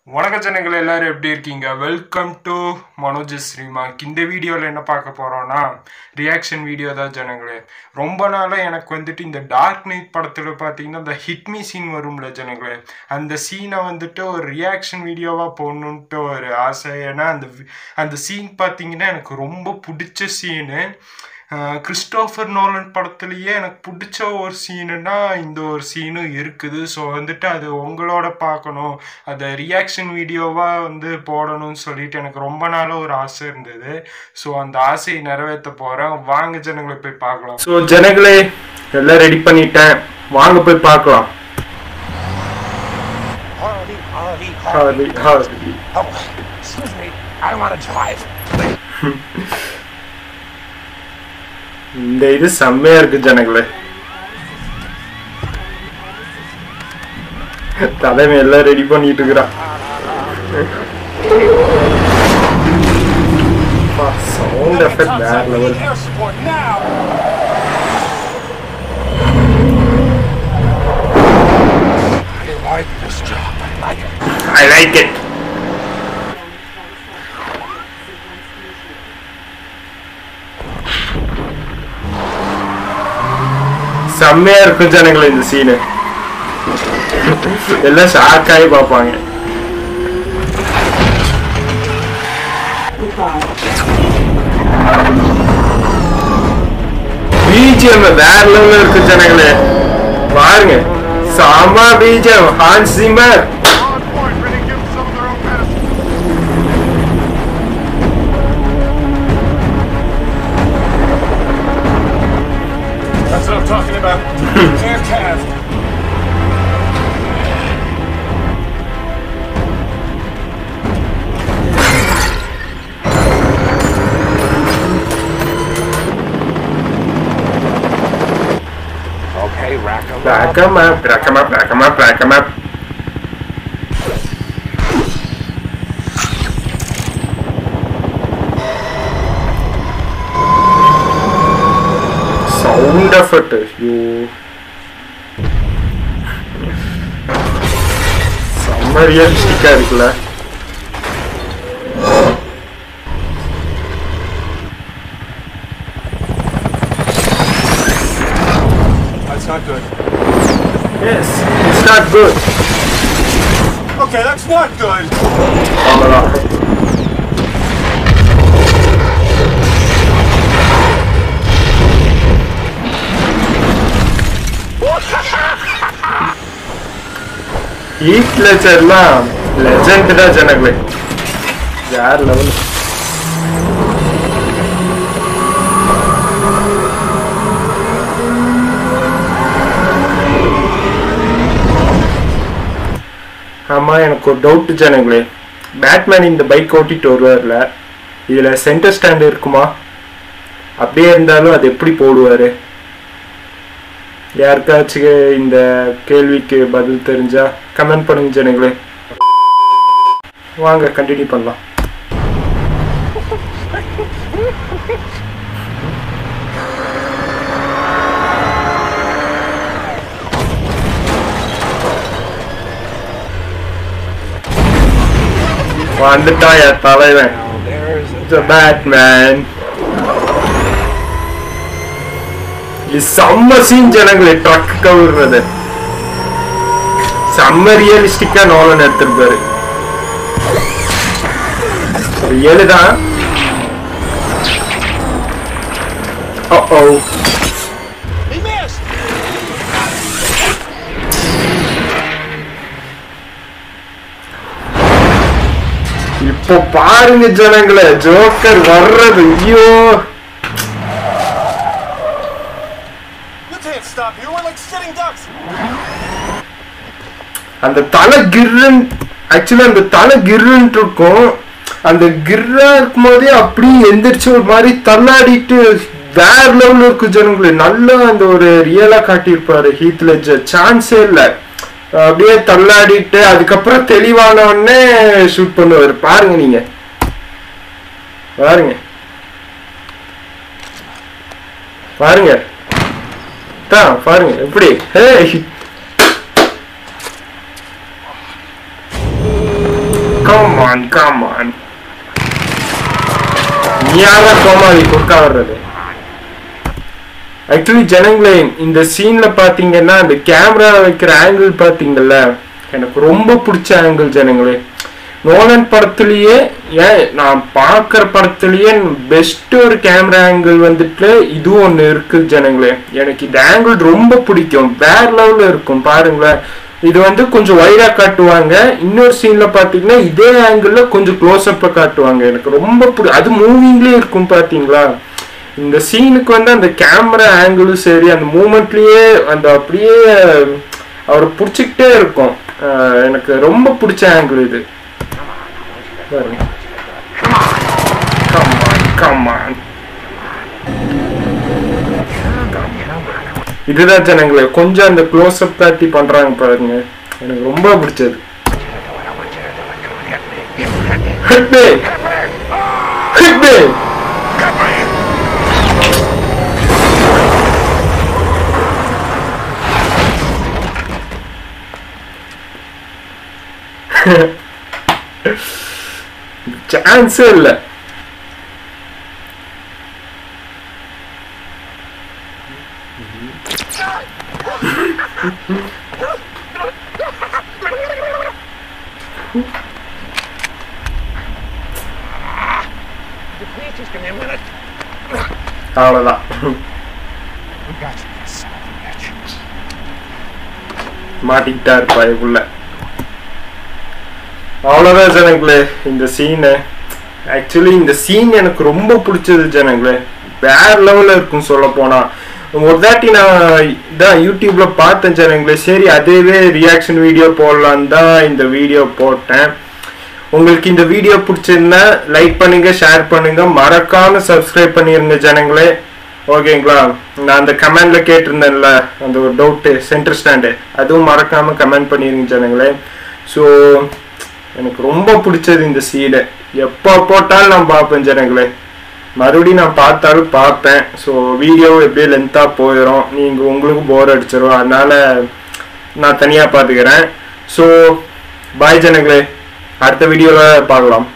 வணக்கம் ஜனங்களே, எல்லாரும் எப்படி இருக்கீங்க? Welcome to Manoj's Remark. இந்த வீடியோவில் என்ன பார்க்க போகிறோன்னா ரியாக்ஷன் வீடியோ தான் ஜனங்களே. ரொம்ப நாளாக எனக்கு வந்துட்டு இந்த டார்க் நைட் படத்தில் பார்த்தீங்கன்னா இந்த ஹிட்மி சீன் வரும்ல ஜனங்களே, அந்த சீனை வந்துட்டு ஒரு ரியாக்ஷன் வீடியோவாக போடணுன்ட்டு ஒரு ஆசை. ஏன்னா அந்த சீன் பார்த்தீங்கன்னா எனக்கு ரொம்ப பிடிச்ச சீனு. கிறிஸ்டோஃபர் நோலன் படத்துலேயே எனக்கு பிடிச்ச ஒரு சீனுன்னா இந்த ஒரு சீனும் இருக்குது. ஸோ வந்துட்டு அது உங்களோட பார்க்கணும், அதை ரியாக்ஷன் வீடியோவாக வந்து போடணும்னு சொல்லிட்டு எனக்கு ரொம்ப நாளாக ஒரு ஆசை இருந்தது. ஸோ அந்த ஆசையை நிறைவேற்ற போகிறேன். வாங்க ஜனங்களை போய் பார்க்கலாம். ஸோ ஜனங்களே எல்லாம் ரெடி பண்ணிட்டேன், வாங்க போய் பார்க்கலாம். இந்த இது செம்மையா இருக்கு ஜனங்களே. தலைமை எல்லாம் ரெடி பண்ணிட்டு இருக்கிறான். சவுண்ட் எஃபெக்ட் வேற லெவல். I like it. செம்மையா இருக்கும் ஜனங்களே இந்த சீனு. எல்லாம் ஷாக் ஆகி பார்ப்பாங்க. பிஜிஎம் வேற லெவல்ல இருக்கு ஜனங்களே, பாருங்க. சாமா BGM Hans Zimmer. That's what I'm talking about. Fantastic. Okay, rack 'em up. Rack 'em up, rack 'em up, rack 'em up, rack 'em up. Sound effect, you. செம்ம ரியலிஸ்டிக்கா இருக்குல்ல. That's not good. Yes, it's not good. Okay, that's not good. Heath லெஜர்லாம் legend தான் ஜனங்களே, யார் level. ஆமாம், எனக்கு ஒரு doubt ஜனங்களே. Batman இந்த பைக் ஓட்டிட்டு வருவார்ல, இதில் சென்டர் ஸ்டாண்ட் இருக்குமா? அப்படியே இருந்தாலும் அது எப்படி போடுவார்? யாருக்காச்சும் இந்த கேள்விக்கு பதில் தெரிஞ்சா கமெண்ட் பண்ணுங்க ஜனங்களே. வாங்க கண்டினியூ பண்ணலாம். வந்துட்டான் என் தலைவன், பேட்மேன். செம்ம சீன் ஜனங்களே, ட்ரக் கவுறது செம்ம ரியலிஸ்டிக்கா நோலன் எடுத்திருப்பாரு. ரியலுதான். இப்போ பாருங்க ஜனங்களே, ஜோக்கர் வர்றது. ஐயோ, அந்த தலை கிர்ரன், ஆக்சுவலா அந்த தலை கிர்ரன் இருக்கும். அந்த கிர்ரா இருக்கும் போதே அப்படியே எந்திரிச்சு ஒரு மாதிரி தள்ளாடிட்டு வேற லெவல்ல இருக்கு ஜனங்களே. நல்லா அந்த ஒரு ரியலா காட்டியிருப்பாரு ஹீத் லெட்ஜர், சான்ஸே இல்லை. அப்படியே தள்ளாடிட்டு அதுக்கப்புறம் தெளிவான உடனே ஷூட் பண்ணுவாரு. பாருங்க, நீங்க பாருங்க பாருங்க பாருங்க எப்படி. come on. நீ யாரா கோமாளி குறுக்கா வர்றது? ஆக்சுவலி ஜனங்களே, இந்த சீன்ல பாத்தீங்கன்னா அந்த கேமரா வைக்கிற ஆங்கிள் பாத்தீங்கல்ல, எனக்கு ரொம்ப பிடிச்ச ஆங்கிள் ஜனங்களே. நோலன் படத்துலயே, ஏன் நான் பாக்குற படத்துலயே பெஸ்ட் ஒரு கேமரா ஆங்கிள் வந்துட்டு இது ஒண்ணு இருக்கு ஜனங்களே. எனக்கு இந்த ஆங்கிள் ரொம்ப பிடிக்கும், வேற லெவல்ல இருக்கும் பாருங்களேன். இது வந்து கொஞ்சம் வைடா காட்டுவாங்க, இன்னொரு சீன்ல பாத்தீங்கன்னா இதே ஆங்கிள் கொஞ்சம் க்ளோஸ் அப்ல காட்டுவாங்க. எனக்கு ரொம்ப அது மூவிங்லயே இருக்கும் பாத்தீங்களா. இந்த சீனுக்கு வந்து அந்த கேமரா ஆங்கிளும் சரி, அந்த மூமெண்ட்லயே அந்த அப்படியே அவரை பிடிச்சிக்கிட்டே இருக்கும். எனக்கு ரொம்ப பிடிச்ச ஆங்கிள் இது. இதுதான் ஜனங்களே, கொஞ்சம் அந்த க்ளோஸ் அப் காட்டி பண்றாங்க பாருங்க, எனக்கு ரொம்ப பிடிச்சது. சான்ஸே இல்ல. அவ்வளவுதான். மாட்டிக்கிட்டா இருப்பா இதுக்குள்ள. அவ்வளவுதான் ஜனங்களே இந்த சீனு. ஆக்சுவலி இந்த சீன் எனக்கு ரொம்ப பிடிச்சது ஜனங்களே, வேற லெவல்ல இருக்கும் சொல்ல போனா. ஒரு தாட்டி நான் தான் யூடியூப்ல பார்த்தேன் ஜனங்களே, சரி அதேவே ரியாக்ஷன் வீடியோ போடலான்னு தான் இந்த வீடியோ போட்டேன். உங்களுக்கு இந்த வீடியோ பிடிச்சிருந்தா லைக் பண்ணுங்க, ஷேர் பண்ணுங்க, மறக்காம சப்ஸ்கிரைப் பண்ணிருங்க ஜனங்களே. ஓகேங்களா? நான் அந்த கமெண்ட்ல கேட்டிருந்தேன்ல அந்த ஒரு டவுட்டு சென்டர் ஸ்டாண்டு, அதுவும் மறக்காம கமெண்ட் பண்ணிருங்க ஜனங்களே. ஸோ எனக்கு ரொம்ப பிடிச்சது இந்த சீடை, எப்போ போட்டாலும் நான் பார்ப்பேன் ஜனங்களே, மறுபடியும் நான் பார்த்தாலும் பார்ப்பேன். ஸோ வீடியோ எப்படியே லென்த்தாக போயிடும், நீங்கள் உங்களுக்கு போர் அடிச்சிடும், அதனால நான் தனியாக பார்த்துக்கிறேன். ஸோ பாய் ஜனங்களே, அடுத்த வீடியோவில் பார்க்கலாம்.